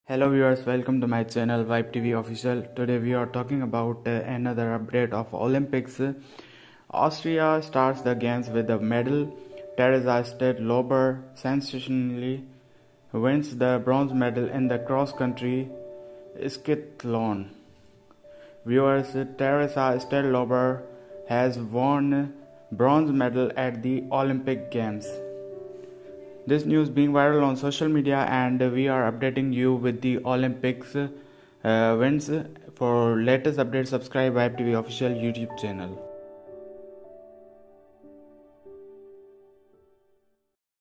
Hello viewers, welcome to my channel Vibe TV Official. Today we are talking about another update of Olympics. Austria starts the games with a medal. Teresa Stadlober sensationally wins the bronze medal in the cross-country skiathlon. Viewers, Teresa Stadlober has won bronze medal at the Olympic Games. This news being viral on social media, and we are updating you with the Olympics wins. For latest updates, subscribe Vibe TV official YouTube channel.